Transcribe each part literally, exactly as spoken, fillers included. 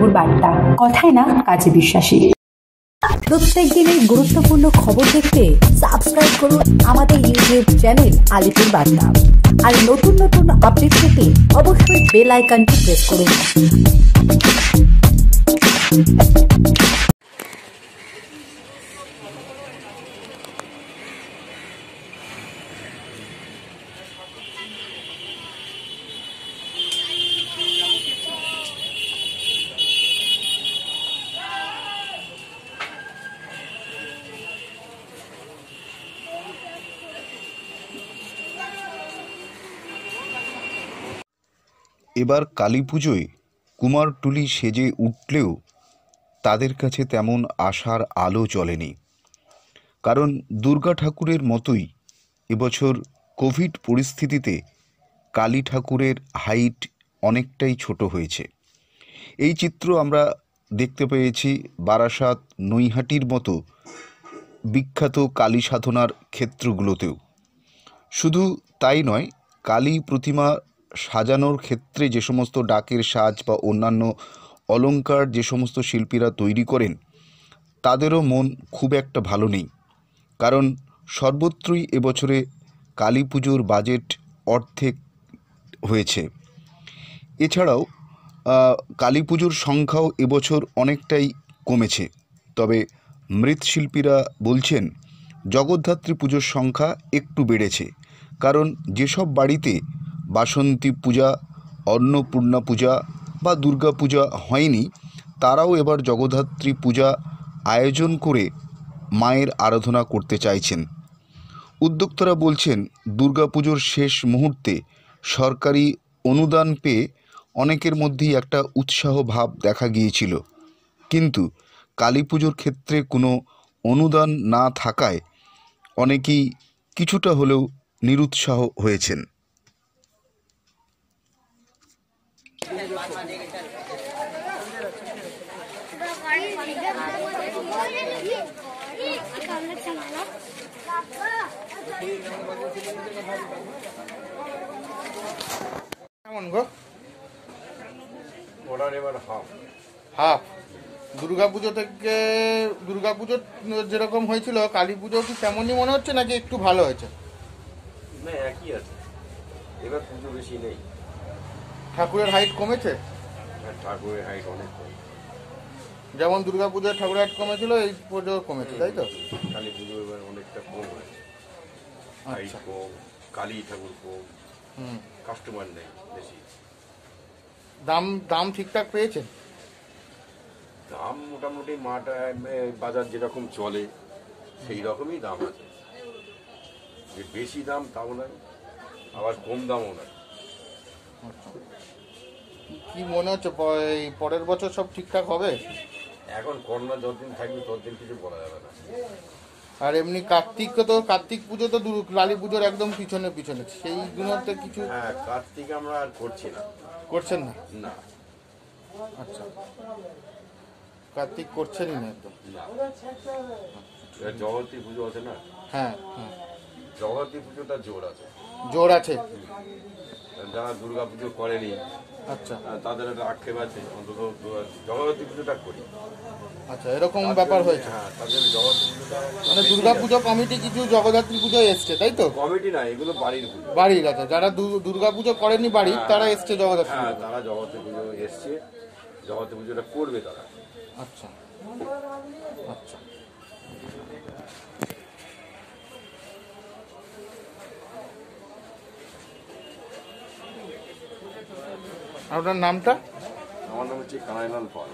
বার্তা, কথায় না কাজে বিশ্বাসী। প্রত্যেক দিনের গুরুত্বপূর্ণ খবর দেখতে সাবস্ক্রাইব করুন আমাদের ইউটিউব চ্যানেল আলিপুর বার্তা। আর নতুন নতুন আপডেট পেতে অবশ্যই বেল আইকনটি প্রেস করুন। এবার কালী পুজোয় কুমারটুলি সেজে উঠলেও তাদের কাছে তেমন আশার আলো জ্বলেনি। কারণ দুর্গা ঠাকুরের মতোই এবছর কোভিড পরিস্থিতিতে কালী ঠাকুরের হাইট অনেকটাই ছোট হয়েছে। এই চিত্র আমরা দেখতে পেয়েছি বারাসাত, নৈহাটির মতো বিখ্যাত কালী সাধনার ক্ষেত্রগুলোতেও। শুধু তাই নয়, কালী প্রতিমা সাজানোর ক্ষেত্রে যে সমস্ত ডাকের সাজ বা অন্যান্য অলংকার যে সমস্ত শিল্পীরা তৈরি করেন, তাদেরও মন খুব একটা ভালো নেই। কারণ সর্বত্রই এবছরে কালী পুজোর বাজেট অর্ধেক হয়েছে। এছাড়াও কালী পুজোর সংখ্যাও এবছর অনেকটাই কমেছে। তবে মৃৎশিল্পীরা বলছেন জগদ্ধাত্রী পুজোর সংখ্যা একটু বেড়েছে। কারণ যেসব বাড়িতে বাসন্তী পূজা, অন্নপূর্ণা পূজা বা দুর্গা পূজা হয়নি, তারাও এবার জগদ্ধাত্রী পূজা আয়োজন করে মায়ের আরাধনা করতে চাইছেন। উদ্যোক্তারা বলছেন দুর্গা পুজোর শেষ মুহূর্তে সরকারি অনুদান পেয়ে অনেকের মধ্যেই একটা উৎসাহ ভাব দেখা গিয়েছিল, কিন্তু কালী পুজোর ক্ষেত্রে কোনো অনুদান না থাকায় অনেকেই কিছুটা হলেও নিরুৎসাহ হয়েছেন। কেমন গো? ওটার এবার হাফ হাফ দুর্গা পুজো থেকে দুর্গা পুজো যেরকম হয়েছিল, কালী পুজো কি তেমনই মনে হচ্ছে নাকি একটু ভালো হয়েছে? না, একই আছে, এবার পুজো বেশি নেই। ঠাকুরের হাইট কমেছে? ঠাকুরের হাইট অনেক কম। যেমন দুর্গা পুজোর ঠাকুরের হাইট কমেছিল, এই পুজো কমেছে, তাই তো? কালী পুজো এবার অনেকটা কম হয়েছে, হাইট কম, কালী ঠাকুর কম, হুম, কাস্টমার নেই বেশি। দাম দাম ঠিকঠাক পেয়েছে? দাম মোটামুটি মাঠে বাজার যেরকম চলে সেই রকমই দাম আছে। যে বেশি দাম তাও নয়, আবার কম দামও নয়। কি মনে হচ্ছে পরের বছর সব ঠিকঠাক হবে? এখন করোনা যতদিন থাকবে ততদিন কিছু বলা যাবে না। আর এমনি কার্তিক তো কার্তিক পুজো তো কালী পুজোর একদম পিছনে পিছনে, সেই দিনতে কিছু? হ্যাঁ, কার্তিক আমরা আর করছি না। করছেন না? না। আচ্ছা, কার্তিক করছেনই না একদম? জগদ্ধাত্রী পুজো আছে না? হ্যাঁ হ্যাঁ, জগদ্ধাত্রী পুজোটা জোর আছে। জোর আছে? যারা দুর্গা পুজো করেনি, আচ্ছা, তাদের একটা আক্ষেপ আছে, অন্তত জগদ্ধাত্রী পুজোটা করি। আচ্ছা, এরকম ব্যাপার হয়েছে? হ্যাঁ, তাদের জগদ্ধাত্রী পুজোটা মানে দুর্গা পুজো কমিটি কিছু জগদ্ধাত্রী পুজো এসছে, তাই তো? কমিটি না, এগুলো বাড়ির পুজো। বাড়ির আছে, যারা দুর্গা পুজো করেনি বাড়ির, তারা এসছে জগদ্ধাত্রী। হ্যাঁ, তারা জগদ্ধাত্রী পুজো এসছে, জগদ্ধাত্রী পুজোটা করবে তারা। আচ্ছা আচ্ছা। আপনার নামটা? আমার নাম হচ্ছে কানাইলাল পাল।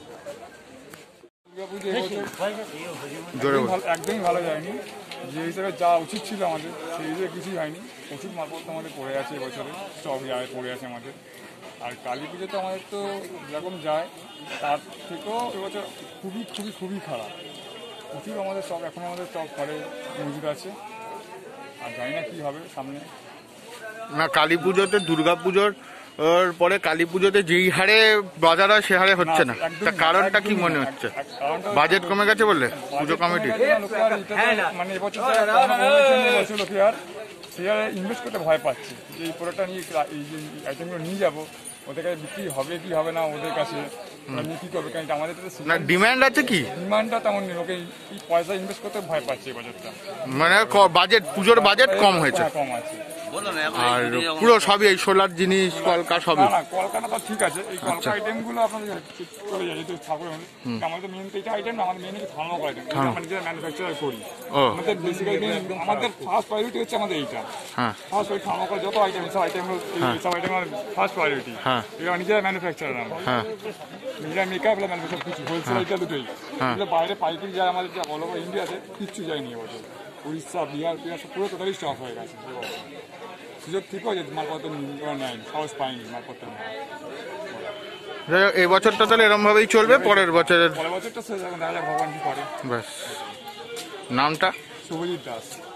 একদমই ভালো যায়নি, যে হিসেবে যা উচিত ছিল আমাদের সেই হিসেবে কিছুই হয়নি। প্রচুর মালপত্র আমাদের পড়ে আছে এবছরে, সব জায়গায় পড়ে আছে আমাদের। আর কালী পুজো তো আমাদের তো যেরকম যায় তার থেকেও এবছর খুবই খুবই খুবই খারাপ। প্রচুর আমাদের সব এখন আমাদের সব ঘরে মজুদ আছে, আর জানি না কী হবে সামনে। না, কালী পুজোতে দুর্গা পুজোর পরে কালী পুজোতে যেই হারে বাজার হয় সে হারে হচ্ছে না, কারণটা কি মনে হচ্ছে? বাজেট কমে গেছে বললে পুজো কমিটি? মানে এবছর লোকে আর সে আর ইনভেস্ট করতে ভয় পাচ্ছে যে এই প্রোডাক্টটা নিয়ে এই যে আইটেমগুলো নিয়ে যাবো, ওদের কাছে বিক্রি হবে কি হবে না, ওদের কাছে ওরা নিয়ে কী করবে, কারণ আমাদের তো না ডিমান্ড আছে কি? ডিমান্ডটা তেমন নেই, লোকে এই পয়সা ইনভেস্ট করতে ভয় পাচ্ছে এই বছরটা। মানে বাজেট, পুজোর বাজেট কম হয়েছে, হ্যাঁ, কম আছে। আর পুরো সবই এই সোলার জিনিস, কলকা সবই। না না কলকাতা তো ঠিক আছে, এই কলকা আইটেমগুলো আপনাদের চলে যায় যেহেতু ঠাকুর। আমাদের মেন তো এটা আইটেম না, আমাদের মেন হচ্ছে থার্মোকল আইটেম, আমরা নিজেরা ম্যানুফ্যাকচার করি। ও আমাদের বেসিক্যালি আমাদের ফার্স্ট প্রায়োরিটি হচ্ছে আমাদের এইটা। হ্যাঁ ফার্স্ট প্রায়োরিটি থার্মোকল যত আইটেম সব আইটেম সব আইটেম আমাদের ফার্স্ট প্রায়োরিটি। হ্যাঁ এটা নিজেরা ম্যানুফ্যাকচারার আমরা, হ্যাঁ নিজেরা মেকআপ ম্যানুফ্যাকচার কিছু হোলসেল এটা দুটোই। এগুলো বাইরে পাইকারি যায় আমাদের যা অল ওভার ইন্ডিয়াতে কিচ্ছু যায়নি এবছর। উড়িষ্যা, বিহার, বিহার সব পুরো টোটালি স্টপ হয়ে গেছে। সুযোগ ঠিক হয়েছে, মালপত্র নেয় সাহস পাইনি মালপত্র নেওয়া। যাই হোক, এই বছরটা তাহলে এরম ভাবেই চলবে, পরের বছরের পরের বছরটা শেষ, এখন দেখা যাক ভগবান কি করে। ব্যাস। নামটা? শুভজিৎ দাস।